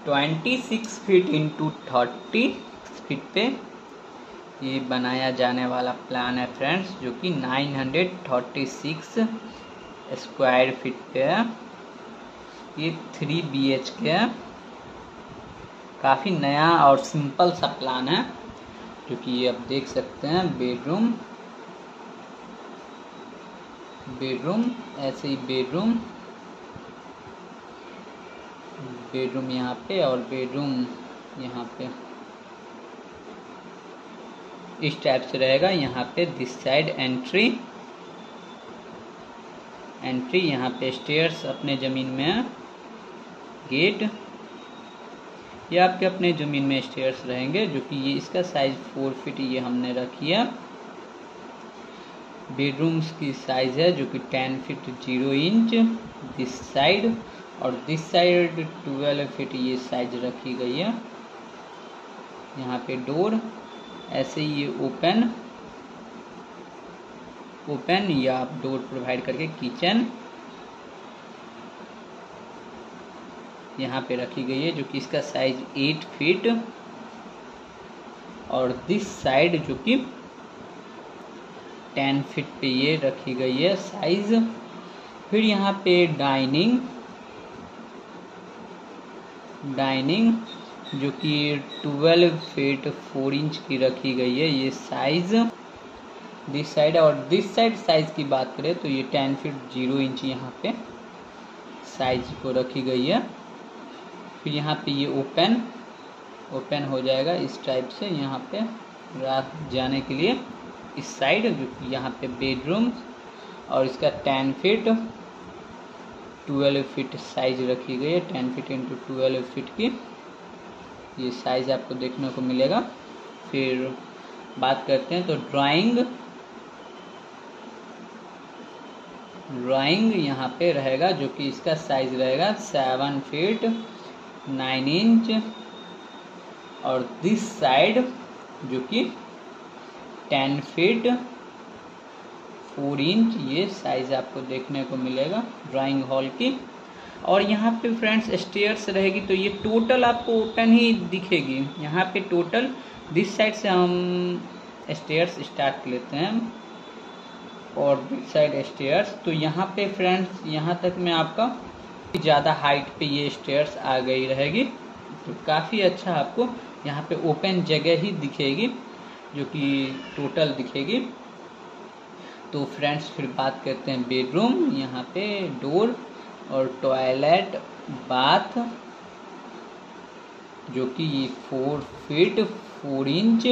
26 feet into 30 feet पे ये बनाया जाने वाला प्लान है फ्रेंड्स, जो कि 936 स्क्वायर फीट पे है। ये 3 BHK है। काफ़ी नया और सिंपल सा प्लान है, जो कि ये आप देख सकते हैं। बेडरूम ऐसे ही बेडरूम यहाँ पे और बेडरूम यहाँ पे इस टाइप से रहेगा। यहाँ पे दिस साइड एंट्री यहाँ पे स्टेयर्स अपने ज़मीन में है। गेट ये आपके अपने ज़मीन में स्टेयर्स रहेंगे, जो कि ये इसका साइज 4 फीट ये हमने रखी है। बेडरूम्स की साइज है जो कि 10 फीट 0 इंच दिस साइड, और दिस साइड 12 फीट ये साइज रखी गई है। यहाँ पे डोर ऐसे ही ये ओपन या आप डोर प्रोवाइड करके किचन यहाँ पे रखी गई है, जो कि इसका साइज 8 फीट, और दिस साइड जो कि 10 फीट पे ये रखी गई है साइज। फिर यहाँ पे डाइनिंग जो कि 12 फीट 4 इंच की रखी गई है ये साइज दिस साइड। और दिस साइड साइज की बात करें तो ये 10 फीट 0 इंच यहाँ पे साइज को रखी गई है। फिर यहाँ पे ये ओपन हो जाएगा इस टाइप से, यहाँ पे रात जाने के लिए इस साइड, जो कि यहाँ पे बेडरूम, और इसका 10 फीट 12 फीट साइज रखी गई है। 10 फीट इंटू 12 फीट की ये साइज आपको देखने को मिलेगा। फिर बात करते हैं तो ड्राइंग यहाँ पे रहेगा, जो कि इसका साइज रहेगा 7 फीट 9 इंच, और दिस साइड जो कि 10 फीट 4 इंच ये साइज आपको देखने को मिलेगा ड्राइंग हॉल की। और यहाँ पे फ्रेंड्स स्टेयर्स रहेगी, तो ये टोटल आपको ओपन ही दिखेगी। यहाँ पे टोटल दिस साइड से हम स्टेयर्स स्टार्ट लेते हैं, और दिस साइड स्टेयर्स, तो यहाँ पे फ्रेंड्स यहाँ तक में आपका ज़्यादा हाइट पे ये स्टेयर्स आ गई रहेगी, तो काफ़ी अच्छा आपको यहाँ पे ओपन जगह ही दिखेगी, जो कि टोटल दिखेगी। तो फ्रेंड्स फिर बात करते हैं बेडरूम। यहाँ पे डोर और टॉयलेट बाथ जो कि 4 फीट 4 इंच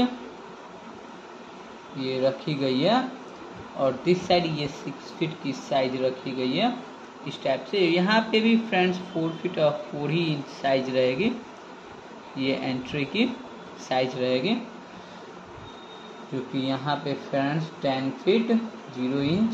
ये रखी गई है, और दिस साइड ये 6 फीट की साइज रखी गई है इस टाइप से। यहाँ पे भी फ्रेंड्स 4 फीट और 4 ही इंच साइज रहेगी, ये एंट्री की साइज रहेगी, जो कि यहाँ पे फ्रेंड्स 10 फीट 0 इंच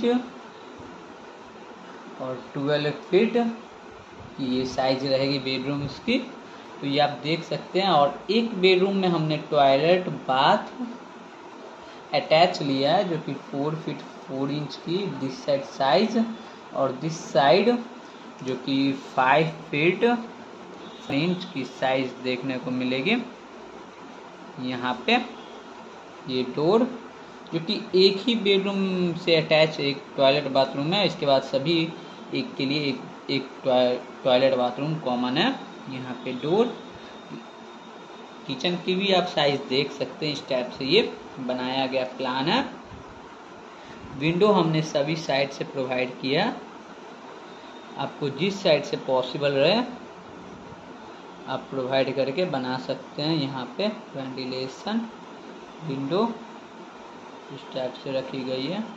और 12 फीट ये साइज रहेगी बेडरूम्स की। तो ये आप देख सकते हैं। और एक बेडरूम में हमने टॉयलेट बाथ अटैच लिया है, जो कि 4 फीट 4 इंच की दिस साइड साइज, और दिस साइड जो कि 5 फीट इंच की साइज देखने को मिलेगी। यहाँ पे ये डोर जो कि एक ही बेडरूम से अटैच एक टॉयलेट बाथरूम है, इसके बाद सभी एक के लिए एक टॉयलेट बाथरूम कॉमन है। यहाँ पे डोर किचन की भी आप साइज देख सकते हैं, इस टाइप से ये बनाया गया प्लान है। विंडो हमने सभी साइड से प्रोवाइड किया, आपको जिस साइड से पॉसिबल रहे आप प्रोवाइड करके बना सकते हैं। यहाँ पे वेंटिलेशन विंडो इस टाइप से रखी गई है।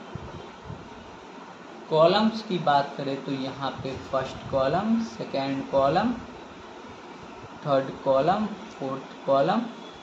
कॉलम्स की बात करें तो यहाँ पे first column, second column, third column, fourth column,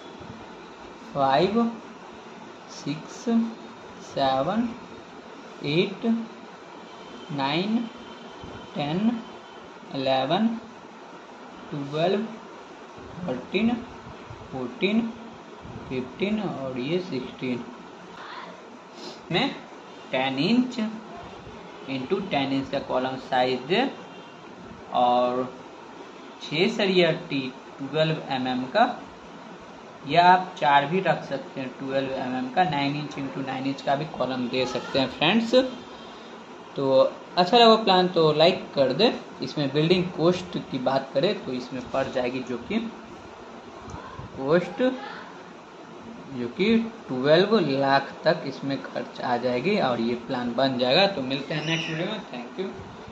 5, 6, 7, 8, 9, 10, 11, 12, 13, 14, 15 और ये 16 में 10 इंच इंटू 10 इंच का कॉलम साइज, और 6 सरिया 12 mm का, या आप 4 भी रख सकते हैं 12 mm का। 9 इंच इंटू 9 इंच का भी कॉलम दे सकते हैं फ्रेंड्स। तो अच्छा लगा प्लान तो लाइक कर दे। इसमें बिल्डिंग कॉस्ट की बात करें तो इसमें पड़ जाएगी जो कि कॉस्ट जो कि 12 लाख तक इसमें खर्च आ जाएगी और ये प्लान बन जाएगा। तो मिलते हैं नेक्स्ट वीडियो में। Thank you.